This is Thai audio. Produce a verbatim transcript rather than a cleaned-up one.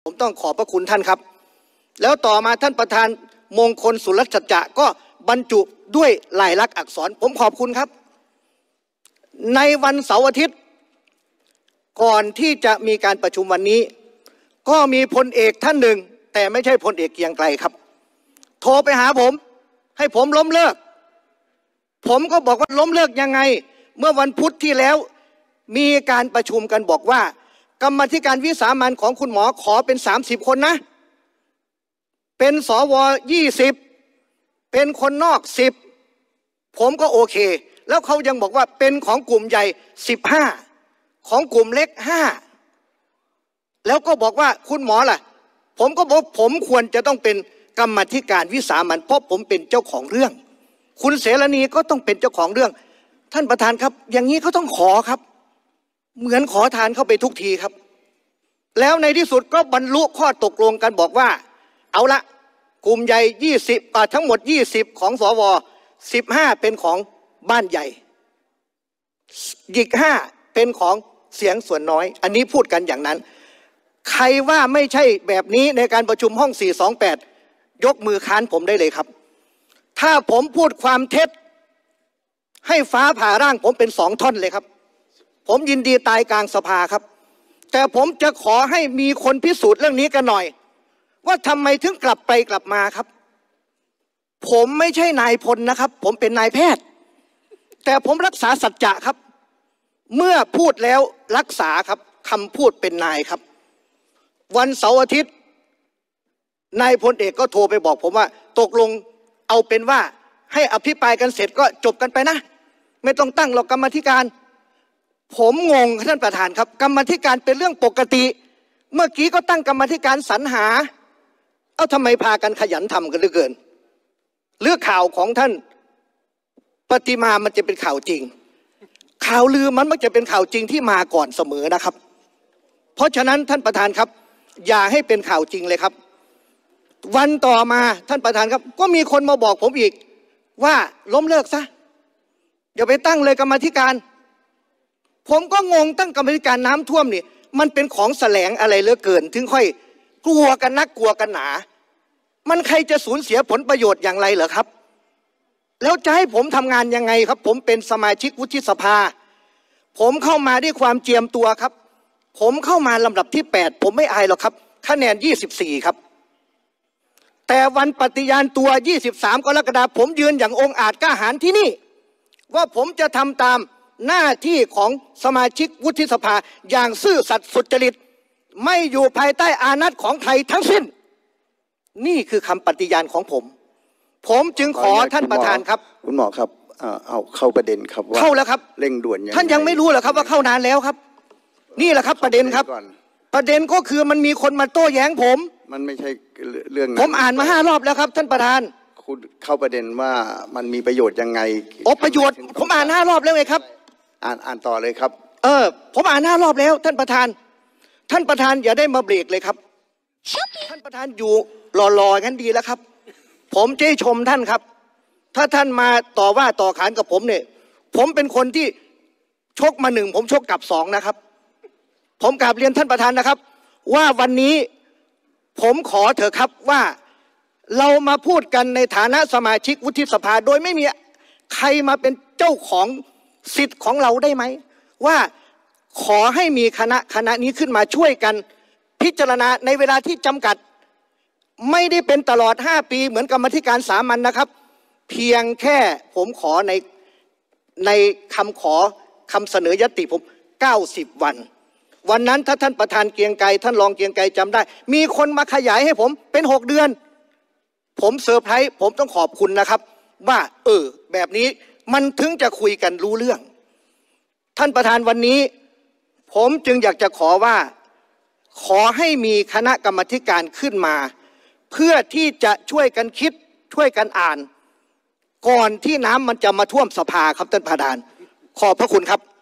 ผมต้องขอบพระคุณท่านครับแล้วต่อมาท่านประธานมงคลสุรสัจจะก็บรรจุด้วยลายลักษณ์อักษรผมขอบคุณครับในวันเสาร์อาทิตย์ก่อนที่จะมีการประชุมวันนี้ก็มีพลเอกท่านหนึ่งแต่ไม่ใช่พลเอกเกรียงไกรครับโทรไปหาผมให้ผมล้มเลิกผมก็บอกว่าล้มเลิกยังไงเมื่อวันพุธที่แล้วมีการประชุมกันบอกว่ากรรมาธิการวิสามัญของคุณหมอขอเป็นสามสิบคนนะเป็นสวยี่สิบเป็นคนนอกสิบผมก็โอเคแล้วเขายังบอกว่าเป็นของกลุ่มใหญ่สิบห้าของกลุ่มเล็กห้าแล้วก็บอกว่าคุณหมอล่ะผมก็บอกผมควรจะต้องเป็นกรรมาธิการวิสามัญเพราะผมเป็นเจ้าของเรื่องคุณเสรณีก็ต้องเป็นเจ้าของเรื่องท่านประธานครับอย่างนี้เขาต้องขอครับเหมือนขอทานเข้าไปทุกทีครับแล้วในที่สุดก็บรรลุข้อตกลงกันบอกว่าเอาละกลุ่มใหญ่ยี่สิบทั้งหมดยี่สิบของสวสิบห้าเป็นของบ้านใหญ่อีกห้าเป็นของเสียงส่วนน้อยอันนี้พูดกันอย่างนั้นใครว่าไม่ใช่แบบนี้ในการประชุมห้องสี่สองแปดยกมือค้านผมได้เลยครับถ้าผมพูดความเท็จให้ฟ้าผ่าร่างผมเป็นสองท่อนเลยครับผมยินดีตายกลางสภาครับแต่ผมจะขอให้มีคนพิสูจน์เรื่องนี้กันหน่อยว่าทำไมถึงกลับไปกลับมาครับผมไม่ใช่นายพลนะครับผมเป็นนายแพทย์แต่ผมรักษาสัจจะครับเมื่อพูดแล้วรักษาครับคำพูดเป็นนายครับวันเสาร์อาทิตย์นายพลเอกก็โทรไปบอกผมว่าตกลงเอาเป็นว่าให้อภิปรายกันเสร็จก็จบกันไปนะไม่ต้องตั้งหรอกกรรมาธิการผมงงท่านประธานครับกรรมาธิการเป็นเรื่องปกติเมื่อกี้ก็ตั้งกรรมาธิการสรรหาเอ้าทำไมพากันขยันทำกันเหลือเกินเรื่องข่าวของท่านปฏิมามันจะเป็นข่าวจริงข่าวลือมันมักจะเป็นข่าวจริงที่มาก่อนเสมอนะครับเพราะฉะนั้นท่านประธานครับอย่าให้เป็นข่าวจริงเลยครับวันต่อมาท่านประธานครับก็มีคนมาบอกผมอีกว่าล้มเลิกซะอย่าไปตั้งเลยกรรมาธิการผมก็งงตั้งกรรมาธิการน้ำท่วมนี่มันเป็นของแสลงอะไรเหลือเกินถึงค่อยกลัวกันนักกลัวกันหนามันใครจะสูญเสียผลประโยชน์อย่างไรเหรอครับแล้วจะให้ผมทำงานยังไงครับผมเป็นสมาชิกวุฒิสภาผมเข้ามาด้วยความเจียมตัวครับผมเข้ามาลำดับที่แปดผมไม่อายหรอกครับคะแนนยี่สิบสี่ครับแต่วันปฏิญาณตัวยี่สิบสามกรกฎาคมผมยืนอย่างองอาจกล้าหาญที่นี่ว่าผมจะทำตามหน้าที่ของสมาชิกวุฒิสภาอย่างซื่อสัตย์สุจริตไม่อยู่ภายใต้อานัตของไทยทั้งสิ้นนี่คือคำปฏิญาณของผมผมจึงขอท่านประธานครับคุณหมอครับเอาเข้าประเด็นครับว่าเข้าแล้วครับเร่งด่วนท่านยังไม่รู้เหรอครับว่าเข้านานแล้วครับนี่แหละครับประเด็นครับประเด็นก็คือมันมีคนมาโต้แย้งผมมันไม่ใช่เรื่องผมอ่านมาห้ารอบแล้วครับท่านประธานคุณเข้าประเด็นว่ามันมีประโยชน์ยังไงโอ้ประโยชน์ผมอ่านห้ารอบแล้วไงครับอ่านอ่านต่อเลยครับเออผมอ่านห้ารอบแล้วท่านประธานท่านประธานอย่าได้มาเบรกเลยครับท่านประธานอยู่รอๆงั้นดีแล้วครับผมจะชมท่านครับถ้าท่านมาต่อว่าต่อขานกับผมเนี่ยผมเป็นคนที่ชกมาหนึ่งผมชกกลับสองนะครับผมกราบเรียนท่านประธานนะครับว่าวันนี้ผมขอเถอะครับว่าเรามาพูดกันในฐานะสมาชิกวุฒิสภาโดยไม่มีใครมาเป็นเจ้าของสิทธิ์ของเราได้ไหมว่าขอให้มีคณะคณะนี้ขึ้นมาช่วยกันพิจารณาในเวลาที่จำกัดไม่ได้เป็นตลอดห้าปีเหมือนกรรมาธิการสามัญ น, นะครับเพียงแค่ผมขอในในคำขอคำเสนอยติผมเก้าสิบวันวันนั้นถ้าท่านประธานเกียงไกรท่านรองเกียงไกรจำได้มีคนมาขยายให้ผมเป็นหกเดือนผมเซอร์ไพรส์ผมต้องขอบคุณนะครับว่าเออแบบนี้มันถึงจะคุยกันรู้เรื่องท่านประธานวันนี้ผมจึงอยากจะขอว่าขอให้มีคณะกรรมาธิการขึ้นมาเพื่อที่จะช่วยกันคิดช่วยกันอ่านก่อนที่น้ำมันจะมาท่วมสภาครับท่านประธานขอบพระคุณครับ